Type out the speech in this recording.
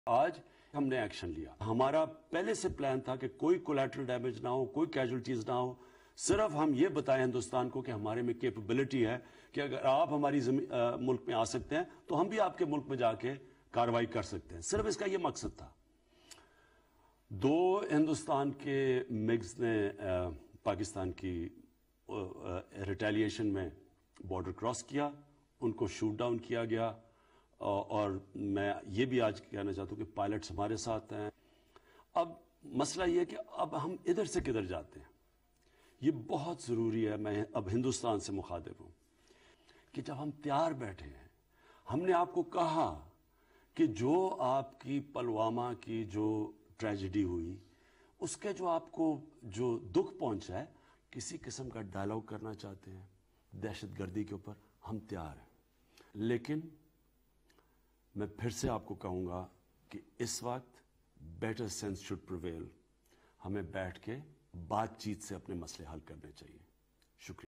آج ہم نے ایکشن لیا. ہمارا پہلے سے پلان تھا کہ کوئی کولیٹرل ڈیمیج نہ ہو, کوئی کیجولٹیز نہ ہو. صرف ہم یہ بتائیں ہندوستان کو کہ ہمارے میں کیپبلٹی ہے کہ اگر آپ ہماری ملک میں آ سکتے ہیں تو ہم بھی آپ کے ملک میں جا کے کارروائی کر سکتے ہیں. صرف اس کا یہ مقصد تھا. 2 ہندوستان کے مگز نے پاکستان کی ریٹیلیشن میں بارڈر کراس کیا, ان کو شوٹ ڈاؤن کیا گیا. اور میں یہ بھی آج کہنا چاہتا ہوں کہ پائلٹس ہمارے ساتھ ہیں. اب مسئلہ یہ ہے کہ اب ہم ادھر سے کدھر جاتے ہیں, یہ بہت ضروری ہے. میں اب ہندوستان سے مخاطب ہوں کہ جب ہم تیار بیٹھے ہیں, ہم نے آپ کو کہا کہ جو آپ کی پلوامہ کی جو ٹریجڈی ہوئی, اس کے جو آپ کو جو دکھ پہنچا ہے, کسی قسم کا ڈائلاگ کرنا چاہتے ہیں دہشت گردی کے اوپر, ہم تیار ہیں. لیکن میں پھر سے آپ کو کہوں گا کہ اس وقت بیٹر سینس شوڈ پریویل. ہمیں بیٹھ کے بات چیت سے اپنے مسئلے حل کرنے چاہیے. شکریہ.